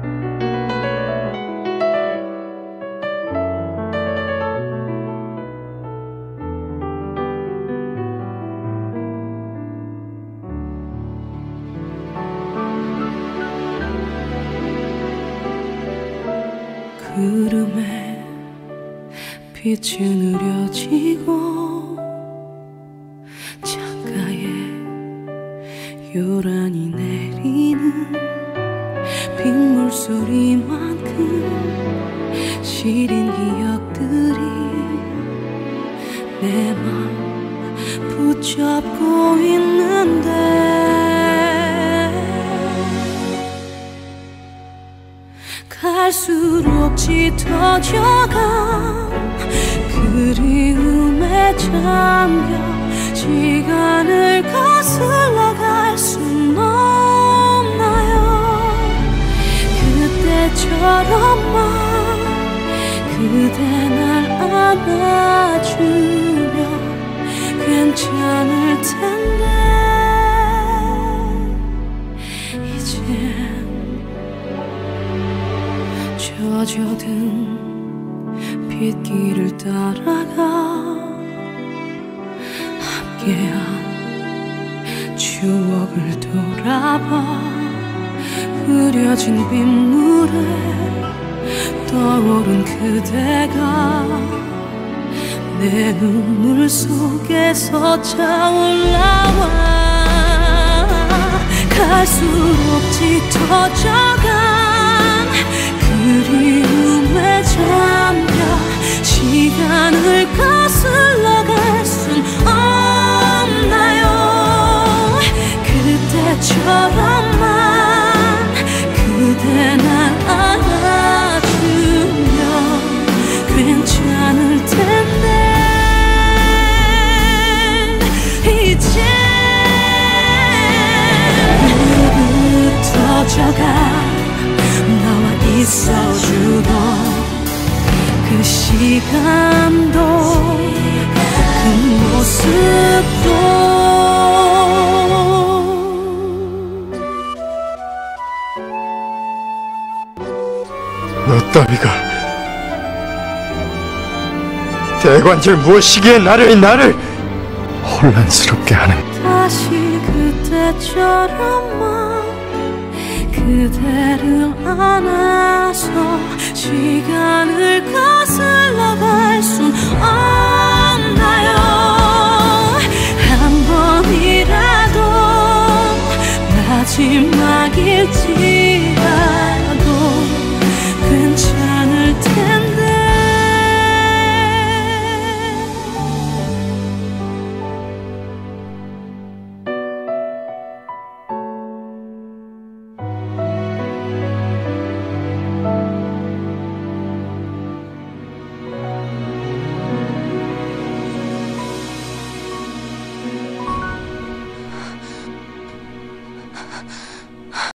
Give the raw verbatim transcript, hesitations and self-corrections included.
구름에 빛이 느려지고 창가에 요란히 내리는 빗물 소리만큼 시린 기억들이 내 맘 붙잡고 있는데 갈수록 짙어져간 그리움에 잠겨 시간을 거슬러 갈 순 없나요? 그때처럼만 그대 날 안아주면 괜찮을 텐데 이젠 젖어든 빗길을 따라가 함께한 추억을 돌아봐 흐려진 빗물에 떠오른 그대가 내 눈물 속에서 차올라와 갈수록 짙어져간 그리움에 잠겨 시간을 거슬러 갈 순 없나요? 그때처럼만 그대 날 안아주면 괜찮을 텐데 이제 흐트러져가 나와 있어주던 그 시간도 그 모습도 너 따위가 대관절 무엇이기에 나를 나를 혼란스럽게 하는 다시 그때처럼만 그대를 안아서 시간을 거슬러 갈 순 없나요? 한 번이라도 마지막일지